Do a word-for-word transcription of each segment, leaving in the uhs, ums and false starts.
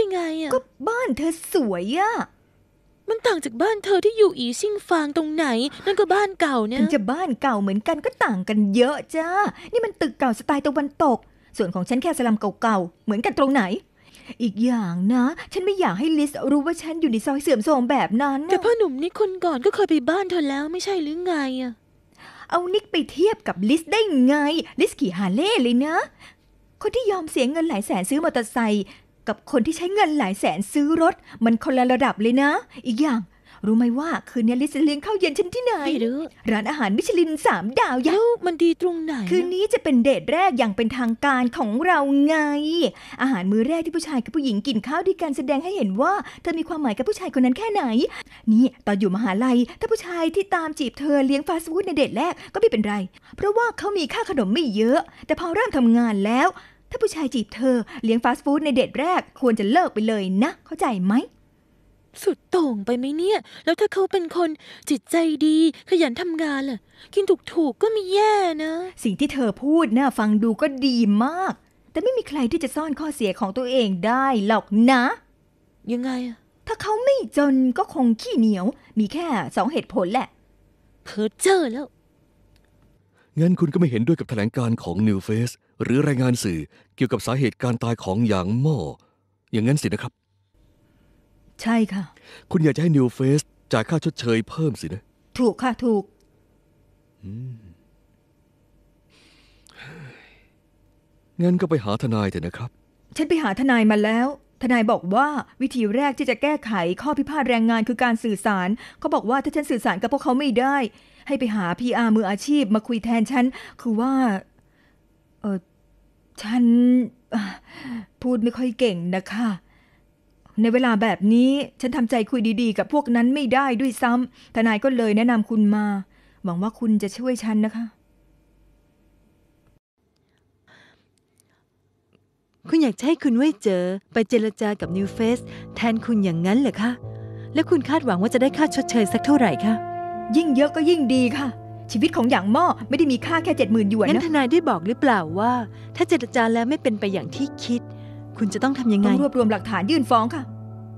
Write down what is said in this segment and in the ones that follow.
ไงอ่ะก็บ้านเธอสวยอ่ะมันต่างจากบ้านเธอที่อยู่อีซิ่งฟางตรงไหนนั่นก็บ้านเก่าเนี่ยถึงจะบ้านเก่าเหมือนกันก็ต่างกันเยอะจ้านี่มันตึกเก่าสไตล์ตะวันตกส่วนของฉันแค่สลัมเก่าๆเหมือนกันตรงไหนอีกอย่างนะฉันไม่อยากให้ลิสรู้ว่าฉันอยู่ในซอยเสื่อมโทรมแบบนั้นแต่พ่อหนุ่มนี่คนก่อนก็เคยไปบ้านเธอแล้วไม่ใช่หรือไงอ่ะเอานิกไปเทียบกับลิสได้ไงลิสขี่ฮาร์เลย์เลยนะคนที่ยอมเสียเงินหลายแสนซื้อมอเตอร์ไซค์กับคนที่ใช้เงินหลายแสนซื้อรถมันคนละระดับเลยนะอีกอย่างรู้ไหมว่าคืนนี้ลิสจะเลี้ยงข้าวเย็นฉันที่ไหนไม่รู้ร้านอาหารมิชลินสามดาวยักษ์มันดีตรงไหนคืนนี้จะเป็นเดทแรกอย่างเป็นทางการของเราไงอาหารมื้อแรกที่ผู้ชายกับผู้หญิงกินข้าวด้วยกันแสดงให้เห็นว่าเธอมีความหมายกับผู้ชายคนนั้นแค่ไหนนี่ตอนอยู่มหาลัยถ้าผู้ชายที่ตามจีบเธอเลี้ยงฟาสต์ฟู้ดในเดทแรกก็ไม่เป็นไรเพราะว่าเขามีค่าขนมไม่เยอะแต่พอเริ่มทำงานแล้วถ้าผู้ชายจีบเธอเลี้ยงฟาสต์ฟู้ดในเดทแรกควรจะเลิกไปเลยนะเข้าใจไหมสุดโต่งไปไหมเนี่ยแล้วถ้าเขาเป็นคนจิตใจดีขยันทำงานล่ะกินถูกๆก็ไม่แย่นะสิ่งที่เธอพูดน่ะฟังดูก็ดีมากแต่ไม่มีใครที่จะซ่อนข้อเสียของตัวเองได้หรอกนะยังไงอะถ้าเขาไม่จนก็คงขี้เหนียวมีแค่สองเหตุผลแหละเพ้อเจ้อแล้วงั้นคุณก็ไม่เห็นด้วยกับแถลงการของ New Face หรือรายงานสื่อเกี่ยวกับสาเหตุการตายของหยางหม้ออย่างนั้นสินะครับใช่ค่ะคุณอยากจะให้ New Face จ่ายค่าชดเชยเพิ่มสินะถูกค่ะถูกงั้นก็ไปหาทนายเถอะนะครับฉันไปหาทนายมาแล้วทนายบอกว่าวิธีแรกที่จะแก้ไขข้อพิพาทแรงงานคือการสื่อสารเขาบอกว่าถ้าฉันสื่อสารกับพวกเขาไม่ได้ให้ไปหา พี อาร์ มืออาชีพมาคุยแทนฉันคือว่าเออฉันพูดไม่ค่อยเก่งนะคะในเวลาแบบนี้ฉันทำใจคุยดีๆกับพวกนั้นไม่ได้ด้วยซ้ำทนายก็เลยแนะนำคุณมาหวังว่าคุณจะช่วยฉันนะคะคุณอยากให้คุณเว่ยเจ๋อไปเจรจากับ New Face แทนคุณอย่างนั้นเหรอคะและคุณคาดหวังว่าจะได้ค่าชดเชยสักเท่าไหร่คะยิ่งเยอะก็ยิ่งดีค่ะชีวิตของหยางหม้อไม่ได้มีค่าแค่เจ็ดหมื่นหยวนนะงั้นทนายได้บอกหรือเปล่าว่าถ้าเจรจาแล้วไม่เป็นไปอย่างที่คิดคุณจะต้องทำยังไงต้องรวบรวมหลักฐานยื่นฟ้องค่ะ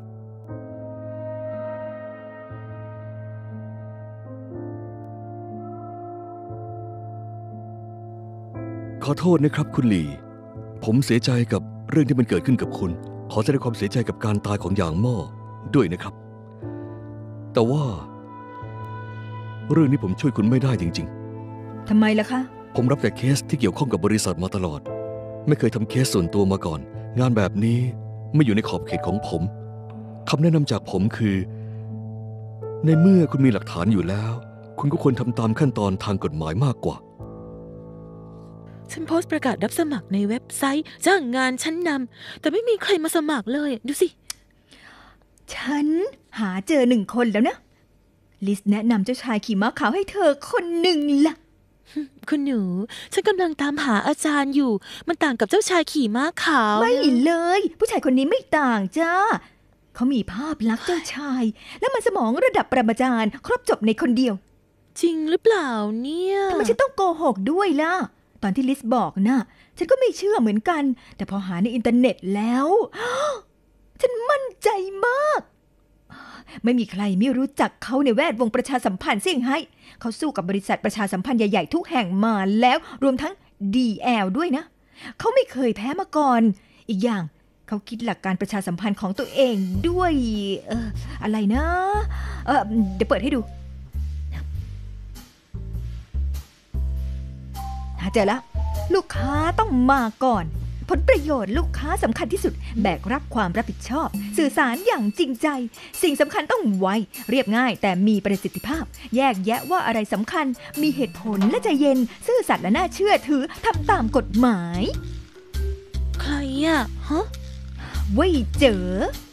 ขอโทษนะครับคุณหลี่ผมเสียใจกับเรื่องที่มันเกิดขึ้นกับคุณขอแสดงความเสียใจกับการตายของหยางหม้อด้วยนะครับแต่ว่าเรื่องนี้ผมช่วยคุณไม่ได้จริงๆทำไมล่ะคะผมรับแต่เคสที่เกี่ยวข้องกับบริษัทมาตลอดไม่เคยทำเคสส่วนตัวมาก่อนงานแบบนี้ไม่อยู่ในขอบเขตของผมคำแนะนำจากผมคือในเมื่อคุณมีหลักฐานอยู่แล้วคุณก็ควรทำตามขั้นตอนทางกฎหมายมากกว่าฉันโพสต์ประกาศรับสมัครในเว็บไซต์จ้างงานชั้นนำแต่ไม่มีใครมาสมัครเลยดูสิฉันหาเจอหนึ่งคนแล้วนะลิสแนะนำเจ้าชายขี่ม้าขาวให้เธอคนหนึ่งล่ะคุณหนูฉันกำลังตามหาอาจารย์อยู่มันต่างกับเจ้าชายขี่ม้าขาวไม่เลยผู้ชายคนนี้ไม่ต่างจ้าเขามีภาพลักษณ์เจ้าชายและมันสมองระดับปรมาจารย์ครบจบในคนเดียวจริงหรือเปล่าเนี่ยทำไมฉันต้องโกหกด้วยล่ะตอนที่ลิสบอกนะฉันก็ไม่เชื่อเหมือนกันแต่พอหาในอินเทอร์เน็ตแล้วฉันมั่นใจมากไม่มีใครไม่รู้จักเขาในแวดวงประชาสัมพันธ์เซี่ยงไฮ้เขาสู้กับบริษัทประชาสัมพันธ์ใหญ่ๆทุกแห่งมาแล้วรวมทั้ง ดี แอล ด้วยนะเขาไม่เคยแพ้มาก่อนอีกอย่างเขาคิดหลักการประชาสัมพันธ์ของตัวเองด้วยเอ่ออะไรนะเออเดี๋ยวเปิดให้ดูหาเจอแล้วลูกค้าต้องมาก่อนผลประโยชน์ลูกค้าสำคัญที่สุดแบกรับความรับผิดชอบสื่อสารอย่างจริงใจสิ่งสำคัญต้องไวเรียบง่ายแต่มีประสิทธิภาพแยกแยะว่าอะไรสำคัญมีเหตุผลและใจเย็นซื่อสัตย์และน่าเชื่อถือทำตามกฎหมายใครอะฮะเว่ยเจ๋อ